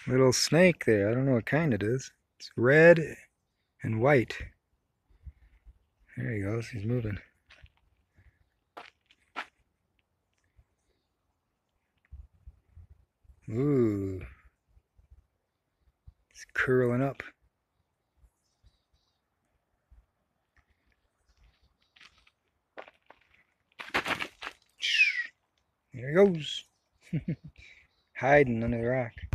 Little snake there. I don't know what kind it is. It's red and white. There he goes. He's moving. Ooh. It's curling up. There he goes. Hiding under the rock.